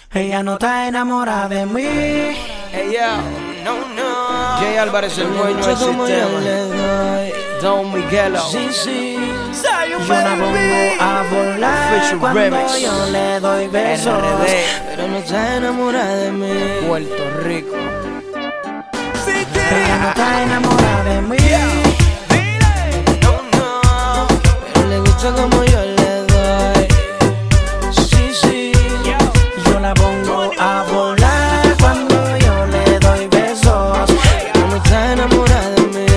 Ella no está enamorada de mí. Ella, no. Jay Álvarez, el dueño del sistema. Don Miguelo. Sí. Yo la pongo a volar cuando remix. yo le doy besos. RD. Pero no está enamorada de mí. Puerto Rico. Ella no está enamorada de mí. No. Pero le gusta como yo le doy. Sí. Yo la pongo a volar cuando yo le doy besos. Pero no está enamorada de mí.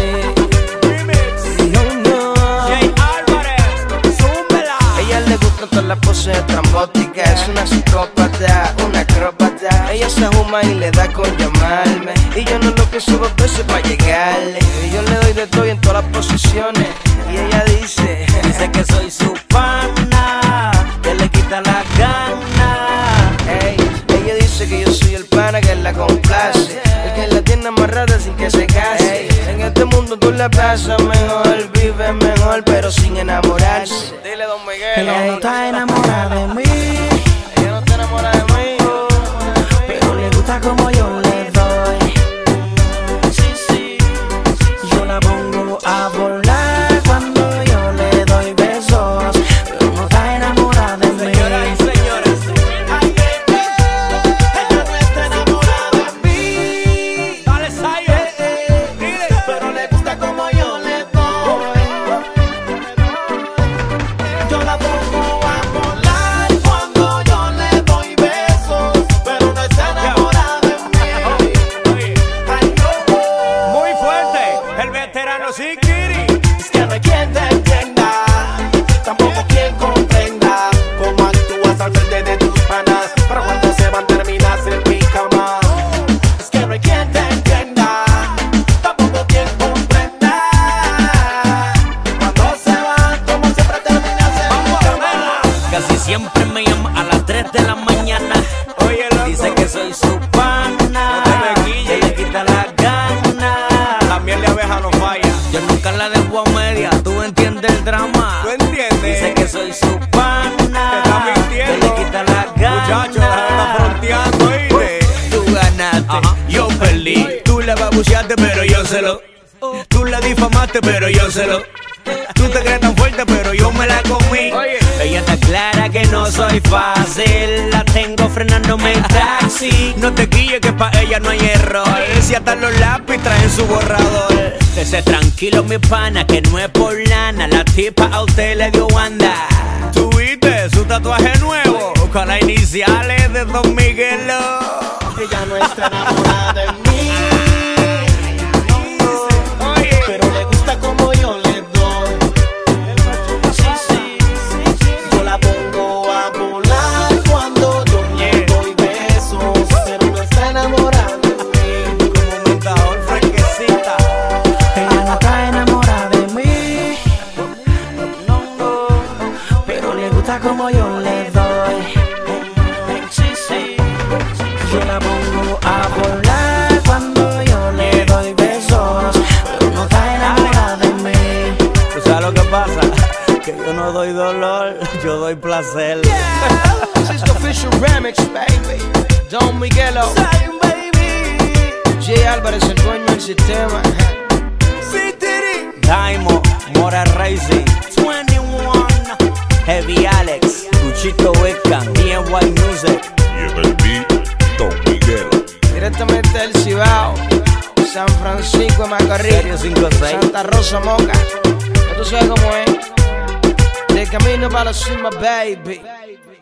No. Jay Álvarez, zúmbela. Ella le gustan todas las poses estrambóticas. Es una psicópata, una acróbata. Ella se juma y le da con llamarme. Y yo no lo pienso dos veces para llegarle. Y yo le doy de todo y en todas las posiciones. Y ella dice que soy su pana, que le quita la gana. ey, ella dice que yo soy el pana que la complace, el que la tiene amarrada sin que se case. En este mundo tú la pasas mejor, vives mejor, pero sin enamorarse. Dile Don Miguel. Ella no está enamorada de mí, Ella no está enamorada de mí. pero le gusta como yo le doy. Sí. Yo la pongo a volar cuando yo le doy besos, pero no está enamorada de mí. Señoras y señores, Ella no está enamorada de mí, dale Sayo. pero le gusta como yo le doy. Yo la pongo a volar cuando yo le doy besos, pero no está enamorada de mí. Ay, no. Muy fuerte, el veterano Sikiri. Es que no hay quien te entienda, tampoco quien comprenda cómo actúas al frente de tus panas, pero cuando se van terminas en mi cama. Es que no hay quien te entienda, tampoco quien comprenda cuando se van, como siempre terminas en mi cama. Casi siempre me llama a las 3 de la mañana. Oye, loco. Dice que soy su pana, No te me quilles. que le quita la gana. La miel de abeja no falla. Yo nunca la dejo a media, tú entiendes el drama. ¿Tú entiendes? Dice que soy su pana, Te está mintiendo. que le quita la gana. Muchacho, la está fronteando, ¿oíste? Tú ganaste, Ajá. yo perdí. Tú la babuceaste, pero yo se lo. Tú la difamaste, pero yo se lo. Tú te crees tan fuerte, pero yo me la comí. Oye. Ella está clara que no soy fácil. La tengo frenándome el taxi. No te guilles que pa' ella no hay error. Si hasta los lápiz traen su borrador. Esté tranquilo, mi pana, que no es por lana. La tipa a usted le dio banda. ¿Tuviste su tatuaje nuevo? Con las iniciales de Don Miguelo. Ella no está enamorada de mí, Oye. pero le gusta como yo le doy. Sí. Yo la pongo a volar cuando yo le doy besos, pero no está enamorada de mí. Como montador fresquecita. Ella no está enamorada de mí, pero le gusta como yo le doy. Sí. Yo la pongo a volar cuando yo le doy besos, pero no está enamorada de mí. ¿Tú sabes lo que pasa? Que yo no doy dolor, yo doy placer. This is the official remix, baby. Don Miguelo. Jay Álvarez, el dueño del sistema. Daimo, Mora Racing, 21, Heavy Alex, Cuchito Wiccan, DIY Music. Y en el beat, Don Miguelo. Directamente del Cibao, San Francisco de Macorís, Serio 56. Santa Rosa Moca. Ya tú sabes cómo es. De camino para la cima, baby.